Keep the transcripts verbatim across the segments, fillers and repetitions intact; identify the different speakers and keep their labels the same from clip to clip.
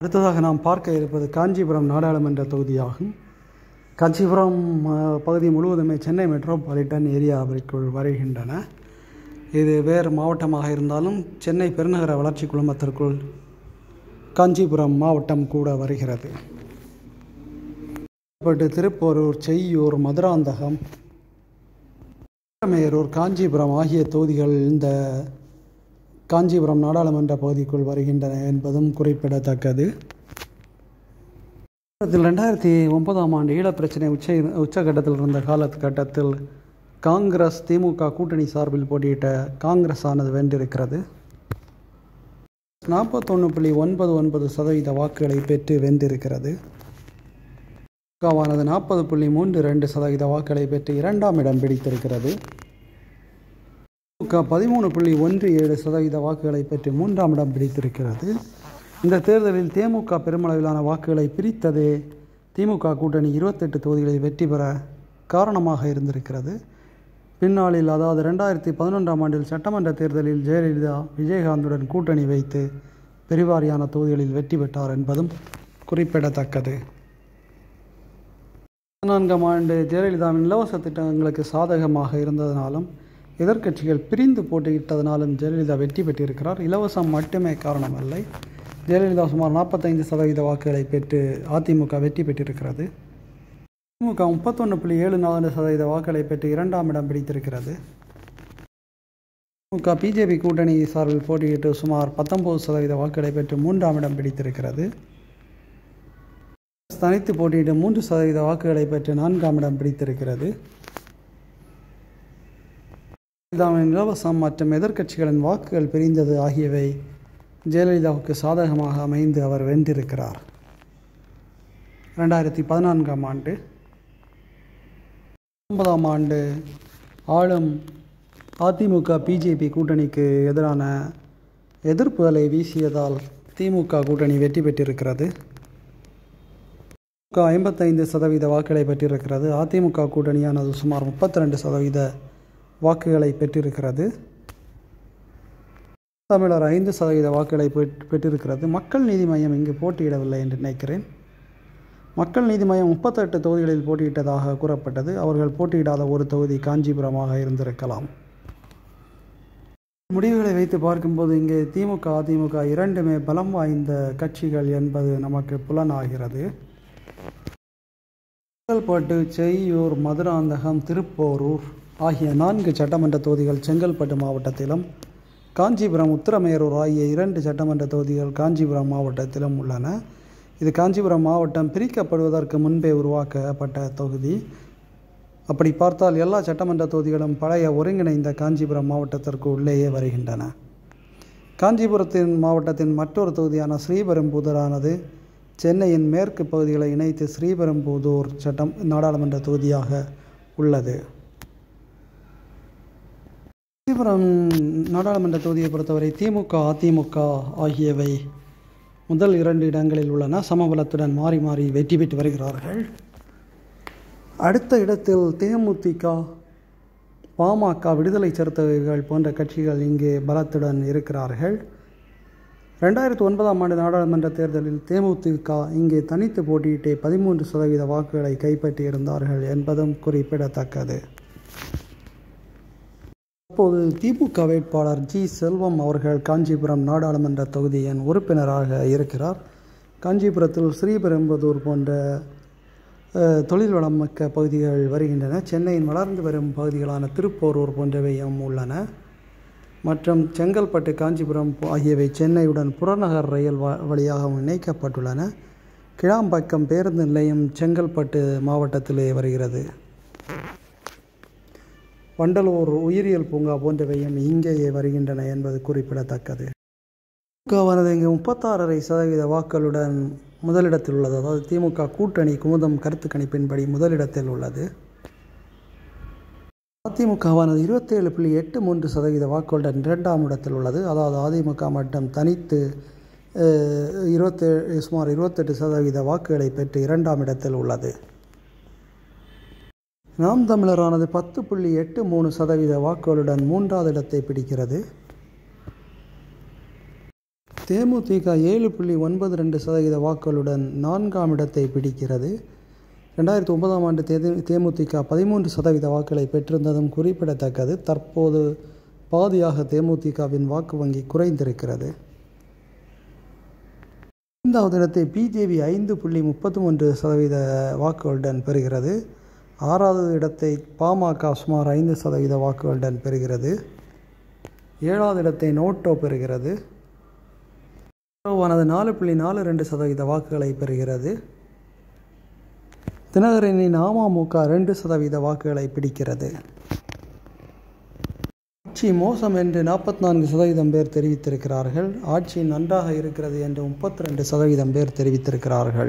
Speaker 1: அடுத்ததாக நாம் பார்க்க இருப்பது காஞ்சிபுரம் நாடாளுமன்ற தொகுதியாகும். காஞ்சிபுரம் பகுதி முழுவதுமே சென்னை மெட்ரோபாலிட்டன் ஏரியாவிற்குள் வருகின்றன. இது வேறு மாவட்டமாக இருந்தாலும் சென்னை பெருநகர வளர்ச்சி குழுமத்திற்குள் காஞ்சிபுரம் மாவட்டம் கூட வருகிறது. திருப்போரூர், செய்யூர், மதுராந்தகம், மேரூர், காஞ்சிபுரம் ஆகிய தொகுதிகள் இந்த காஞ்சிபுரம் நாடாளுமன்ற பகுதிக்குள் வருகின்றன என்பதும் குறிப்பிடத்தக்கது. ரெண்டாயிரத்தி ஒன்பதாம் ஆண்டு ஈழப்பிரச்சனை உச்ச உச்சகட்டத்தில் இருந்த காலகட்டத்தில் காங்கிரஸ் திமுக கூட்டணி சார்பில் போட்டியிட்ட காங்கிரஸ் ஆனது வென்றிருக்கிறது. நாற்பத்தொன்று புள்ளி ஒன்பது ஒன்பது சதவீத வாக்குகளை பெற்று வென்றிருக்கிறது. திமுகவானது நாற்பது புள்ளி மூன்று ரெண்டு சதவீத வாக்குகளை பெற்று இரண்டாம் இடம் பிடித்திருக்கிறது. திமுக பதிமூணு புள்ளி ஒன்று ஏழு சதவீத வாக்குகளை பெற்று மூன்றாம் இடம் பிடித்திருக்கிறது. இந்த தேர்தலில் தேமுக பெருமளவிலான வாக்குகளை பிரித்ததே திமுக கூட்டணி இருபத்தெட்டு தொகுதிகளில் வெற்றி பெற காரணமாக இருந்திருக்கிறது. பின்னாளில், அதாவது ரெண்டாயிரத்தி பதினொன்றாம் ஆண்டில் சட்டமன்ற தேர்தலில் ஜெயலலிதா விஜயகாந்துடன் கூட்டணி வைத்து பெருவாரியான தொகுதிகளில் வெற்றி பெற்றார் என்பதும் குறிப்பிடத்தக்கது. பதினான்காம் ஆண்டு ஜெயலலிதாவின் இலவச திட்டங்களுக்கு சாதகமாக இருந்ததனாலும் எதிர்க்கட்சிகள் பிரிந்து போட்டியிட்டதனாலும் ஜெயலலிதா வெற்றி பெற்றிருக்கிறார். இலவசம் மட்டுமே காரணமல்ல. ஜெயலலிதா சுமார் நாற்பத்தைந்து சதவீத வாக்குகளை பெற்று அதிமுக வெற்றி பெற்றிருக்கிறது. திமுக முப்பத்தொன்று புள்ளி ஏழு நாலு சதவீத வாக்குகளை பெற்று இரண்டாம் இடம் பிடித்திருக்கிறது. திமுக பிஜேபி கூட்டணி சார்பில் போட்டியிட்டு சுமார் பத்தொன்பது சதவீத வாக்குகளை பெற்று மூன்றாம் இடம் பிடித்திருக்கிறது. தனித்து போட்டியிட்டு மூன்று சதவீத வாக்குகளை பெற்று நான்காம் இடம் பிடித்திருக்கிறது. ஜெயலலிதாவின் இலவசம் மற்றும் எதிர்க்கட்சிகளின் வாக்குகள் பிரிந்தது ஆகியவை ஜெயலலிதாவுக்கு சாதகமாக அமைந்து அவர் வென்றிருக்கிறார். ரெண்டாயிரத்தி பதினான்காம் ஆண்டு ஒன்பதாம் ஆண்டு ஆளும் அதிமுக பிஜேபி கூட்டணிக்கு எதிரான எதிர்ப்பு அலை வீசியதால் திமுக கூட்டணி வெற்றி பெற்றிருக்கிறது. திமுக ஐம்பத்தைந்து சதவீத வாக்குகளை பெற்றிருக்கிறது. அதிமுக கூட்டணியானது சுமார் முப்பத்தி ரெண்டு சதவீத வாக்குகளை பெற்றிருக்கிறது. தமிழர் ஐந்து சதவீத வாக்குகளை பெற்றிருக்கிறது. மக்கள் நீதி மையம் இங்கு போட்டியிடவில்லை என்று நினைக்கிறேன். மக்கள் நீதி மையம் முப்பத்தெட்டு தொகுதிகளில் போட்டியிட்டதாக கூறப்பட்டது. அவர்கள் போட்டியிடாத ஒரு தொகுதி காஞ்சிபுரமாக இருந்திருக்கலாம். முடிவுகளை வைத்து பார்க்கும்போது இங்கே திமுக அதிமுக இரண்டுமே பலம் வாய்ந்த கட்சிகள் என்பது நமக்கு புலனாகிறது. செங்கல்பட்டு, செய்யூர், மதுராந்தகம், திருப்போரூர் ஆகிய நான்கு சட்டமன்ற தொகுதிகள் செங்கல்பட்டு மாவட்டத்திலும், காஞ்சிபுரம், உத்திரமேரூர் ஆகிய இரண்டு சட்டமன்ற தொகுதிகள் காஞ்சிபுரம் மாவட்டத்திலும் உள்ளன. இது காஞ்சிபுரம் மாவட்டம் பிரிக்கப்படுவதற்கு முன்பே உருவாக்கப்பட்ட தொகுதி. அப்படி பார்த்தால் எல்லா சட்டமன்ற தொகுதிகளும் பழைய ஒருங்கிணைந்த காஞ்சிபுரம் மாவட்டத்திற்கு உள்ளேயே வருகின்றன. காஞ்சிபுரத்தின் மாவட்டத்தின் மற்றொரு தொகுதியான ஸ்ரீபெரும்புதூரானது சென்னையின் மேற்கு பகுதிகளை இணைத்து ஸ்ரீபெரும்புதூர் சட்டம் நாடாளுமன்ற தொகுதியாக உள்ளது. காஞ்சிபுரம் நாடாளுமன்ற தொகுதியை பொறுத்தவரை திமுக அதிமுக ஆகியவை முதல் இரண்டு இடங்களில் உள்ளன. சமபலத்துடன் மாறி மாறி வெற்றி பெற்று வருகிறார்கள். அடுத்த இடத்தில் தேமுதிக, பாமக, விடுதலை சிறுத்தைகள் போன்ற கட்சிகள் இங்கே பலத்துடன் இருக்கிறார்கள். ரெண்டாயிரத்தி ஒன்பதாம் ஆண்டு நாடாளுமன்ற தேர்தலில் தேமுதிக இங்கே தனித்து போட்டியிட்டே பதிமூன்று சதவீத வாக்குகளை கைப்பற்றியிருந்தார்கள் என்பதும் குறிப்பிடத்தக்கது. அப்போது திமுக வேட்பாளர் ஜி செல்வம் அவர்கள் காஞ்சிபுரம் நாடாளுமன்ற தொகுதியின் உறுப்பினராக இருக்கிறார். காஞ்சிபுரத்தில் ஸ்ரீபெரும்புதூர் போன்ற தொழில் வளம் மிக்க பகுதிகள் வருகின்றன. சென்னையின் வளர்ந்து வரும் பகுதிகளான திருப்போரூர் போன்றவையும் உள்ளன. மற்றும் செங்கல்பட்டு, காஞ்சிபுரம் ஆகியவை சென்னையுடன் புறநகர் ரயில் வழியாகவும் இணைக்கப்பட்டுள்ளன. கிளாம்பாக்கம் பேருந்து நிலையம் செங்கல்பட்டு மாவட்டத்திலே வருகிறது. வண்டலூர் உயிரியல் பூங்கா போன்றவையும் இங்கேயே வருகின்றன என்பது குறிப்பிடத்தக்கது. திமுகவானது இங்கு முப்பத்தாறரை சதவீத வாக்குகளுடன் முதலிடத்தில் உள்ளது. அதாவது திமுக கூட்டணி குமுதம் கருத்து கணிப்பின்படி முதலிடத்தில் உள்ளது. அதிமுகவானது இருபத்தேழு புள்ளி எட்டு மூன்று சதவீத வாக்குகளுடன் இரண்டாம் இடத்தில் உள்ளது. அதாவது அதிமுக மட்டும் தனித்து இருபத்தேழு சுமார் இருபத்தெட்டு சதவீத வாக்குகளை பெற்று இரண்டாம் இடத்தில் உள்ளது. நாம் தமிழரானது பத்து புள்ளி எட்டு மூணு சதவீத வாக்குகளுடன் மூன்றாவது இடத்தை பிடிக்கிறது. தேமுதிக ஏழு புள்ளி ஒன்பது ரெண்டு சதவீத வாக்குகளுடன் நான்காம் இடத்தை பிடிக்கிறது. ரெண்டாயிரத்தி ஒன்பதாம் ஆண்டு தே தேமுதிக பதிமூன்று சதவீத வாக்குகளை பெற்றிருந்ததும் குறிப்பிடத்தக்கது. தற்போது பாதியாக தேமுதிகவின் வாக்கு வங்கி குறைந்திருக்கிறது. ஐந்தாவது இடத்தை பிஜேபி ஐந்து புள்ளி முப்பத்தி மூன்று சதவீத வாக்குகளுடன் பெறுகிறது. ஆறாவது இடத்தை பாமக சுமார் ஐந்து சதவீத வாக்குகளுடன் பெறுகிறது. ஏழாவது இடத்தை நோட்டோ பெறுகிறது. நோட்டோவானது நாலு புள்ளி நாலு ரெண்டு சதவீத வாக்குகளை பெறுகிறது. தினகரனின் அமமுக ரெண்டு சதவீத வாக்குகளை பிடிக்கிறது. ஆட்சி மோசம் என்று நாற்பத்தி நான்கு சதவீதம் பேர் தெரிவித்திருக்கிறார்கள். ஆட்சி நன்றாக இருக்கிறது என்று முப்பத்தி ரெண்டு சதவீதம் பேர் தெரிவித்திருக்கிறார்கள்.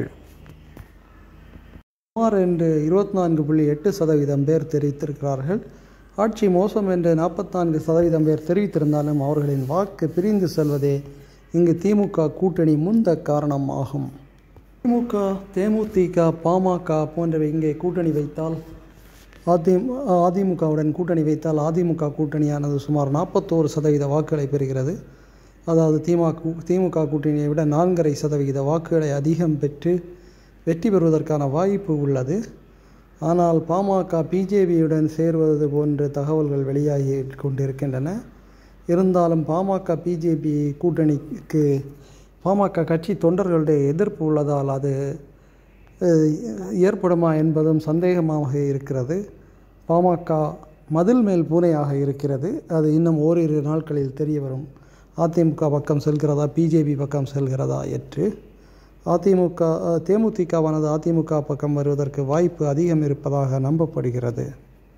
Speaker 1: சுமார் என்று இருபத்தி நான்கு புள்ளி எட்டு சதவீதம் பேர் தெரிவித்திருக்கிறார்கள். ஆட்சி மோசம் என்று நாற்பத்தி நான்கு சதவீதம் பேர் தெரிவித்திருந்தாலும் அவர்களின் வாக்கு பிரிந்து செல்வதே இங்கு திமுக கூட்டணி முந்த காரணம் ஆகும். திமுக, தேமுதிக, பாமக போன்றவை இங்கே கூட்டணி வைத்தால் அதிமு அதிமுகவுடன் கூட்டணி வைத்தால் அதிமுக கூட்டணியானது சுமார் நாற்பத்தோரு சதவீத வாக்குகளை பெறுகிறது. அதாவது திமுக திமுக கூட்டணியை விட நான்கரை சதவீத வாக்குகளை அதிகம் பெற்று வெற்றி பெறுவதற்கான வாய்ப்பு உள்ளது. ஆனால் பாமக பிஜேபியுடன் சேர்வது போன்ற தகவல்கள் வெளியாகி கொண்டிருக்கின்றன. இருந்தாலும் பாமக பிஜேபி கூட்டணிக்கு பாமக கட்சி தொண்டர்களுடைய எதிர்ப்பு உள்ளதால் அது ஏற்படுமா என்பதும் சந்தேகமாக இருக்கிறது. பாமக மதில் மேல் பூனையாக இருக்கிறது. அது இன்னும் ஓரிரு நாட்களில் தெரிய வரும். அதிமுக பக்கம் செல்கிறதா, பிஜேபி பக்கம் செல்கிறதா என்று. அதிமுக தேமுதிகவானது அதிமுக பக்கம் வருவதற்கு வாய்ப்பு அதிகம் இருப்பதாக நம்பப்படுகிறது.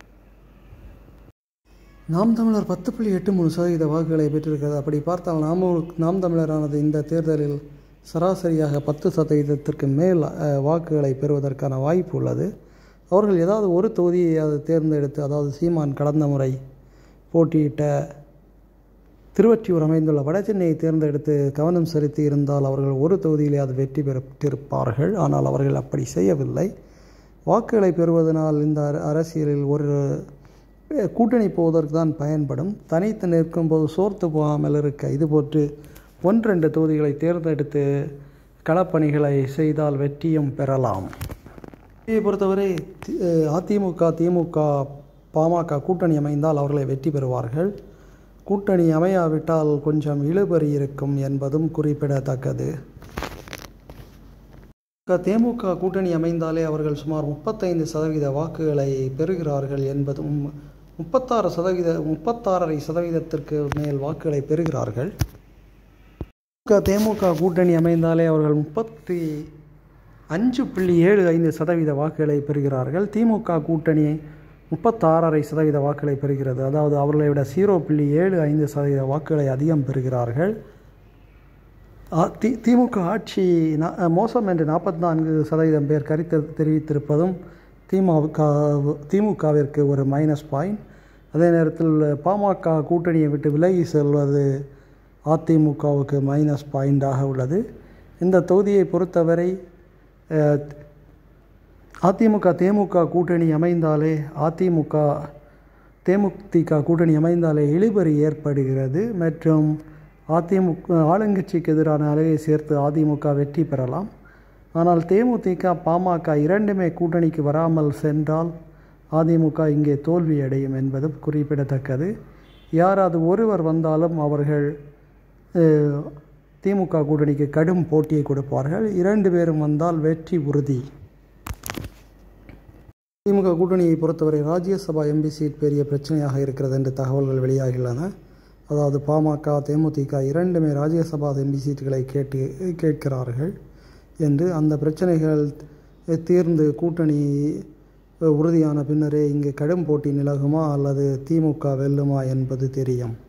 Speaker 1: நாம் தமிழர் பத்து புள்ளி எட்டு மூணு சதவீத வாக்குகளை பெற்றிருக்கிறது. அப்படி பார்த்தால் நாம் நாம் தமிழரானது இந்த தேர்தலில் சராசரியாக பத்து சதவீதத்திற்கு மேல் வாக்குகளை பெறுவதற்கான வாய்ப்பு உள்ளது. அவர்கள் ஏதாவது ஒரு தொகுதியை அதை தேர்ந்தெடுத்து, அதாவது சீமான் கடந்த முறை போட்டியிட்ட திருவொற்றியூர் அமைந்துள்ள வடசென்னையை தேர்ந்தெடுத்து கவனம் செலுத்தி இருந்தால் அவர்கள் ஒரு தொகுதியிலே அது வெற்றி பெற்றிருப்பார்கள். ஆனால் அவர்கள் அப்படி செய்யவில்லை. வாக்குகளை பெறுவதனால் இந்த அரசியலில் ஒரு கூட்டணி போவதற்கு தான் பயன்படும். தனித்து நிற்கும் போது சோர்த்து போகாமல் இருக்க இதுபோன்று ஒன்றெண்டு தொகுதிகளை தேர்ந்தெடுத்து களப்பணிகளை செய்தால் வெற்றியும் பெறலாம். இதை பொறுத்தவரை அதிமுக, திமுக, பாமக கூட்டணி அமைந்தால் அவர்களை வெற்றி பெறுவார்கள். கூட்டணி அமையாவிட்டால் கொஞ்சம் இழுபறி இருக்கும் என்பதும் குறிப்பிடத்தக்கது. தேமுக கூட்டணி அமைந்தாலே அவர்கள் சுமார் முப்பத்தைந்து சதவீத வாக்குகளை பெறுகிறார்கள் என்பதும் முப்பத்தாறு சதவீத முப்பத்தாறரை சதவீதத்திற்கு மேல் வாக்குகளை பெறுகிறார்கள். தேமுக கூட்டணி அமைந்தாலே அவர்கள் முப்பத்தி அஞ்சு புள்ளி ஏழு ஐந்து சதவீத வாக்குகளை பெறுகிறார்கள். திமுக கூட்டணி முப்பத்தாறரை சதவீத வாக்குகளை பெறுகிறது. அதாவது அவர்களை விட ஜீரோ புள்ளி ஏழு ஐந்து சதவீத வாக்குகளை அதிகம் பெறுகிறார்கள். தி திமுக ஆட்சி மோசம் என்று நாற்பத்தி நான்கு சதவீதம் பேர் கருத்து தெரிவித்திருப்பதும் திமுக திமுகவிற்கு ஒரு மைனஸ் பாயிண்ட். அதே நேரத்தில் பாமக கூட்டணியை விட்டு விலகி செல்வது அதிமுகவுக்கு மைனஸ் பாயிண்டாக உள்ளது. இந்த தொகுதியை பொறுத்தவரை அதிமுக தேமுக கூட்டணி அமைந்தாலே அதிமுக தேமுதிக கூட்டணி அமைந்தாலே இழுபறி ஏற்படுகிறது. மற்றும் அதிமுக ஆளுங்கட்சிக்கு எதிரான அலையை சேர்த்து அதிமுக வெற்றி பெறலாம். ஆனால் தேமுதிக, பாமக இரண்டுமே கூட்டணிக்கு வராமல் சென்றால் அதிமுக இங்கே தோல்வி அடையும் என்பதும் குறிப்பிடத்தக்கது. யாராவது ஒருவர் வந்தாலும் அவர்கள் திமுக கூட்டணிக்கு கடும் போட்டியை கொடுப்பார்கள். இரண்டு பேரும் வந்தால் வெற்றி உறுதி. திமுக கூட்டணியை பொறுத்தவரை ராஜ்யசபா எம்பி சீட் பெரிய பிரச்சனையாக இருக்கிறது என்று தகவல்கள் வெளியாகியுள்ளன. அதாவது பாமக, தேமுதிக இரண்டுமே ராஜ்யசபா எம்பி சீட்டுகளை கேட்டு கேட்கிறார்கள் என்று. அந்த பிரச்சனைகள் தீர்ந்து கூட்டணி உறுதியான பின்னரே இங்கு கடும் போட்டி நிலவுமா அல்லது திமுக வெல்லுமா என்பது தெரியும்.